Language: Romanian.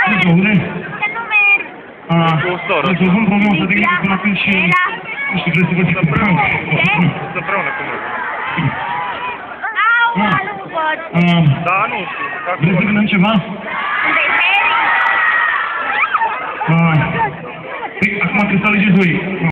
Uite, unde? Să nu merg. Deci o problemă să te gândești până atunci și... Nu știu, vreți să vă zic împreună. Să împreună cum e. Au, nu văd. Da, nu știu. Vreți să vedem ceva? Păi, acum trebuie să alegeți voi.